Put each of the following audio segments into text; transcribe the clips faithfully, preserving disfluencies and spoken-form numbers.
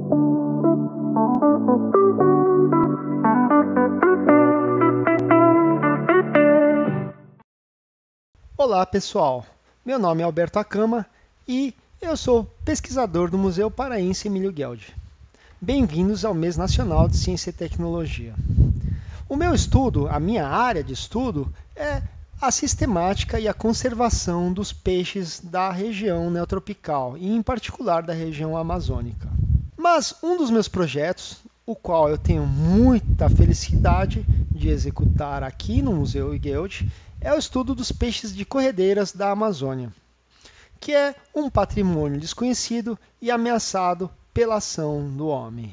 Olá pessoal, meu nome é Alberto Akama e eu sou pesquisador do Museu Paraense Emílio Gueldi. Bem-vindos ao Mês Nacional de Ciência e Tecnologia. O meu estudo, a minha área de estudo, é a sistemática e a conservação dos peixes da região neotropical, e em particular da região amazônica. Mas um dos meus projetos, o qual eu tenho muita felicidade de executar aqui no Museu Gueldi, é o estudo dos peixes de corredeiras da Amazônia, que é um patrimônio desconhecido e ameaçado pela ação do homem.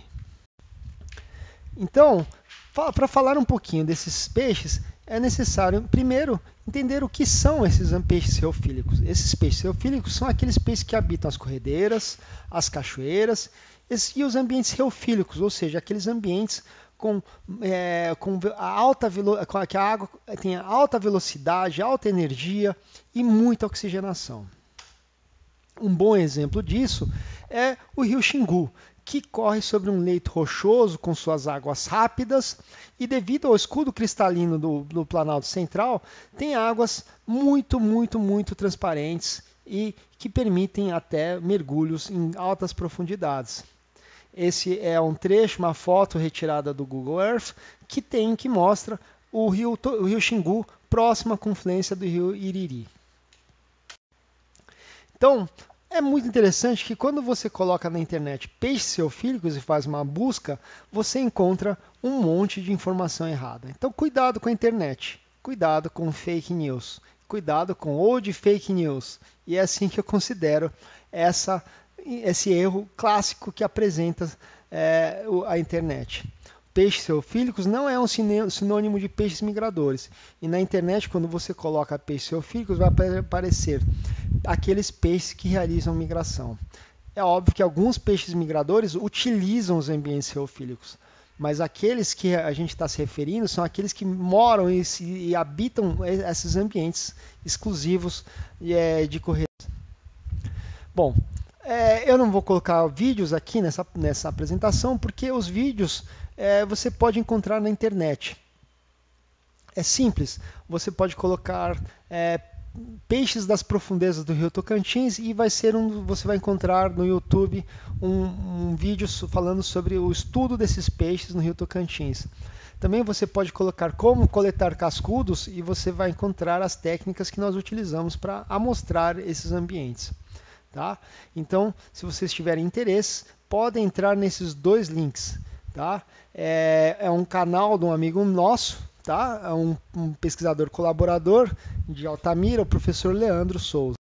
Então, para falar um pouquinho desses peixes, é necessário, primeiro, entender o que são esses peixes reofílicos. Esses peixes reofílicos são aqueles peixes que habitam as corredeiras, as cachoeiras e os ambientes reofílicos, ou seja, aqueles ambientes com, é, com a alta velo... que a água tem alta velocidade, alta energia e muita oxigenação. Um bom exemplo disso é o rio Xingu, que corre sobre um leito rochoso com suas águas rápidas e, devido ao escudo cristalino do, do Planalto Central, tem águas muito, muito, muito transparentes e que permitem até mergulhos em altas profundidades. Esse é um trecho, uma foto retirada do Google Earth, que tem que mostra o rio, o rio Xingu próximo à confluência do rio Iriri. Então, é muito interessante que quando você coloca na internet peixes reofílicos e faz uma busca, você encontra um monte de informação errada. Então, cuidado com a internet, cuidado com fake news, cuidado com old fake news. E é assim que eu considero essa esse erro clássico que apresenta é, a internet. Peixes reofílicos não é um sinônimo de peixes migradores. E na internet, quando você coloca peixes reofílicos, vai aparecer aqueles peixes que realizam migração. É óbvio que alguns peixes migradores utilizam os ambientes reofílicos, mas aqueles que a gente está se referindo são aqueles que moram e, se, e habitam esses ambientes exclusivos é, de corredores. Bom, É, eu não vou colocar vídeos aqui nessa, nessa apresentação, porque os vídeos é, você pode encontrar na internet. É simples, você pode colocar é, peixes das profundezas do Rio Tocantins e vai ser um, você vai encontrar no YouTube um, um vídeo falando sobre o estudo desses peixes no Rio Tocantins. Também você pode colocar como coletar cascudos e você vai encontrar as técnicas que nós utilizamos para amostrar esses ambientes. Tá? Então, se vocês tiverem interesse, podem entrar nesses dois links. Tá? É, é um canal de um amigo nosso, tá? É um, um pesquisador colaborador de Altamira, o professor Leandro Souza.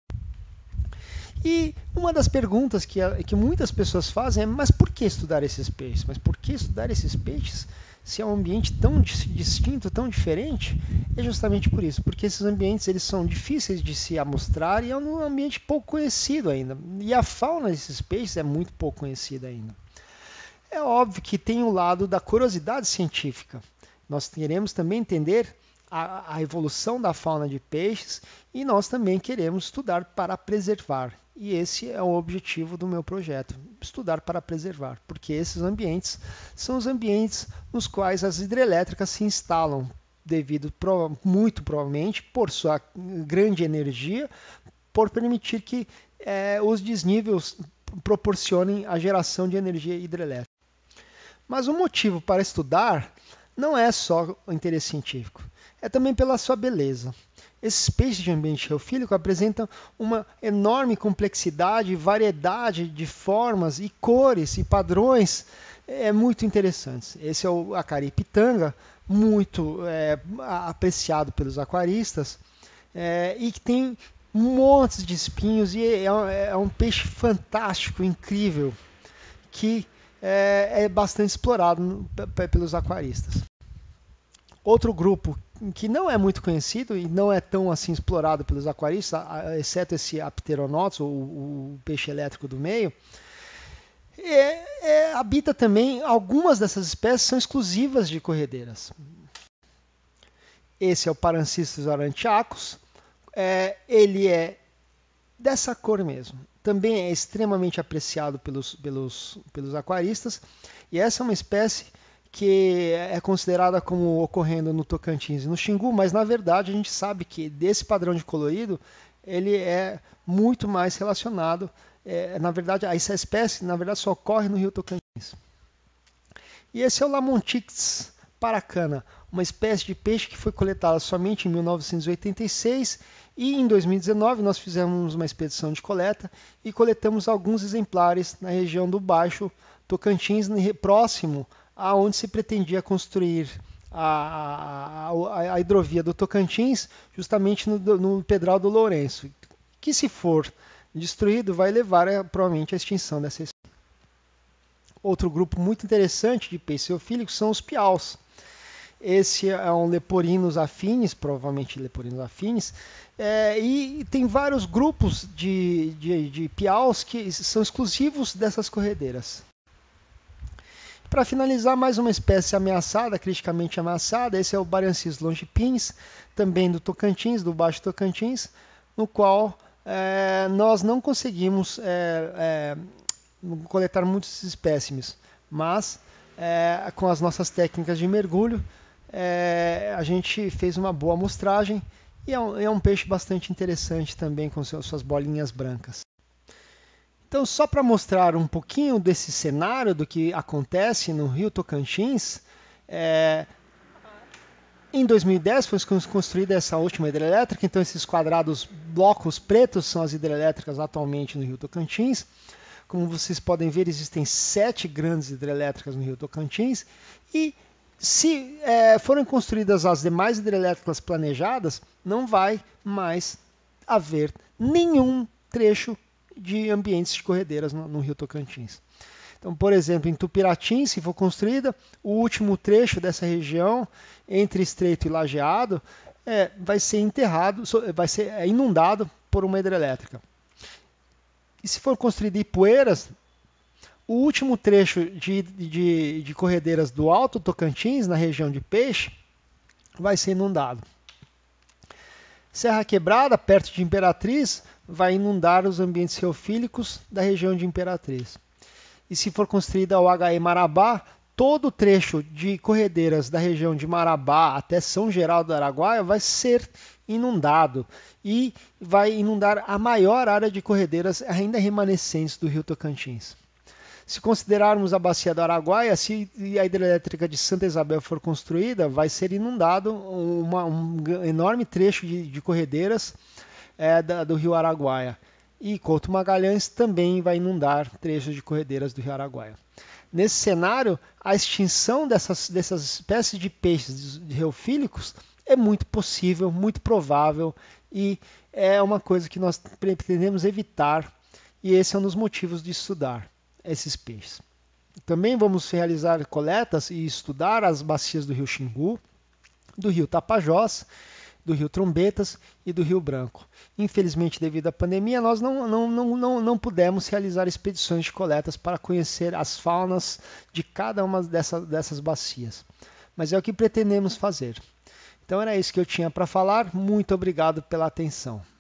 E uma das perguntas que, que muitas pessoas fazem é: mas por que estudar esses peixes? Mas por que estudar esses peixes se é um ambiente tão distinto, tão diferente? É justamente por isso, porque esses ambientes eles são difíceis de se amostrar e é um ambiente pouco conhecido ainda. E a fauna desses peixes é muito pouco conhecida ainda. É óbvio que tem o lado da curiosidade científica. Nós queremos também entender a, a evolução da fauna de peixes e nós também queremos estudar para preservar. E esse é o objetivo do meu projeto, estudar para preservar, porque esses ambientes são os ambientes nos quais as hidrelétricas se instalam, devido muito provavelmente por sua grande energia, por permitir que é, os desníveis proporcionem a geração de energia hidrelétrica. Mas o motivo para estudar não é só o interesse científico, é também pela sua beleza. Esses peixes de ambiente reofílico apresentam uma enorme complexidade e variedade de formas e cores e padrões é, muito interessantes. Esse é o acaripitanga, muito é, apreciado pelos aquaristas é, e que tem montes de espinhos e é, é um peixe fantástico, incrível, que é, é bastante explorado pelos aquaristas. Outro grupo que não é muito conhecido e não é tão assim explorado pelos aquaristas, exceto esse Apteronotus, o, o peixe elétrico do meio, é, é, habita também, algumas dessas espécies são exclusivas de corredeiras. Esse é o Parancissus aurantiacus, é, ele é dessa cor mesmo, também é extremamente apreciado pelos, pelos, pelos aquaristas, e essa é uma espécie que é considerada como ocorrendo no Tocantins e no Xingu, mas na verdade a gente sabe que desse padrão de colorido ele é muito mais relacionado, é, na verdade essa espécie na verdade só ocorre no Rio Tocantins. E esse é o Lamontix paracana, uma espécie de peixe que foi coletada somente em mil novecentos e oitenta e seis, e em dois mil e dezenove nós fizemos uma expedição de coleta e coletamos alguns exemplares na região do Baixo Tocantins, próximo aonde se pretendia construir a, a, a hidrovia do Tocantins, justamente no, no Pedral do Lourenço, que se for destruído vai levar a, provavelmente à extinção dessa espécie. Outro grupo muito interessante de peixes eofílicos são os piaus. Esse é um Leporinos afines, provavelmente Leporinos afines, é, e tem vários grupos de, de, de piaus que são exclusivos dessas corredeiras. Para finalizar, mais uma espécie ameaçada, criticamente ameaçada, esse é o Bariancis longipins, também do Tocantins, do Baixo Tocantins, no qual é, nós não conseguimos é, é, coletar muitos espécimes, mas é, com as nossas técnicas de mergulho, é, a gente fez uma boa amostragem e é um, é um peixe bastante interessante também com suas bolinhas brancas. Então, só para mostrar um pouquinho desse cenário do que acontece no Rio Tocantins, é, em dois mil e dez foi construída essa última hidrelétrica, então esses quadrados blocos pretos são as hidrelétricas atualmente no Rio Tocantins. Como vocês podem ver, existem sete grandes hidrelétricas no Rio Tocantins e se é, forem construídas as demais hidrelétricas planejadas, não vai mais haver nenhum trecho de ambientes de corredeiras no, no Rio Tocantins. Então, por exemplo, em Tupiratim, se for construída, o último trecho dessa região, entre Estreito e Lajeado, é, vai ser enterrado, vai ser inundado por uma hidrelétrica. E se for construída Ipueiras, o último trecho de, de, de corredeiras do Alto Tocantins, na região de Peixe, vai ser inundado. Serra Quebrada, perto de Imperatriz, vai inundar os ambientes geofílicos da região de Imperatriz. E se for construída o H E Marabá, todo o trecho de corredeiras da região de Marabá até São Geraldo do Araguaia vai ser inundado e vai inundar a maior área de corredeiras ainda remanescentes do Rio Tocantins. Se considerarmos a bacia do Araguaia, se a hidrelétrica de Santa Isabel for construída, vai ser inundado uma, um enorme trecho de, de corredeiras é, da, do Rio Araguaia. E Couto Magalhães também vai inundar trechos de corredeiras do Rio Araguaia. Nesse cenário, a extinção dessas, dessas espécies de peixes reofílicos é muito possível, muito provável e é uma coisa que nós pretendemos evitar e esse é um dos motivos de estudar esses peixes. Também vamos realizar coletas e estudar as bacias do Rio Xingu, do Rio Tapajós, do Rio Trombetas e do Rio Branco. Infelizmente, devido à pandemia, nós não, não, não, não, não pudemos realizar expedições de coletas para conhecer as faunas de cada uma dessas, dessas bacias. Mas é o que pretendemos fazer. Então era isso que eu tinha para falar. Muito obrigado pela atenção.